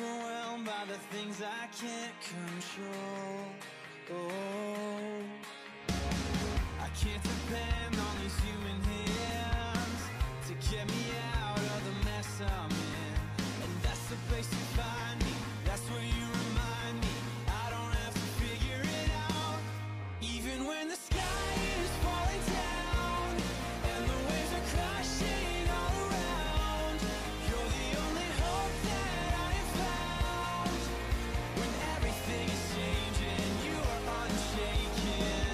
overwhelmed by the things I can't control. Oh, I can't depend on these human hands to get me out of the mess I'm in. And that's the place you find me, that's where you remind me I don't have to figure it out. Even when the sky is falling down and the waves are crashing all around, you're the only hope that I have found. When everything is changing, you are unshaken.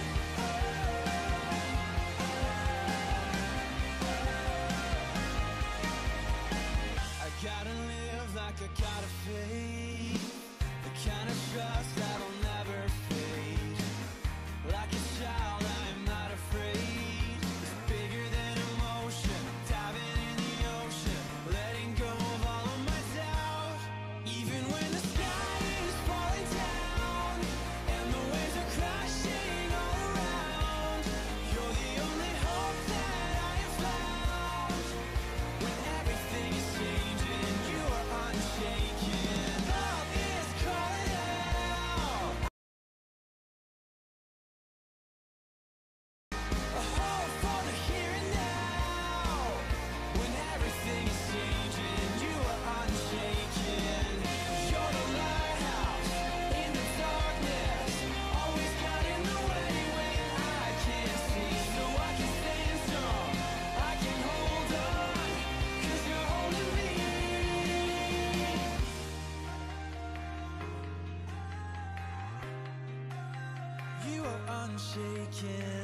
I gotta live like I got a faith, the kind of trust that'll never fade. Like a child, I am not afraid. It's bigger than emotion, diving in the ocean, letting go of all of my doubt. Even when the sky is falling down and the waves are crashing all around, you're the only hope that I have found. When everything is changing, you are unshaken. Love is calling out, a hope for the here and now. When everything is changing, you are unshaken. You're the lighthouse in the darkness, always got in the way when I can't see. So I can stand strong, I can hold on, 'cause you're holding me. You are unshaken.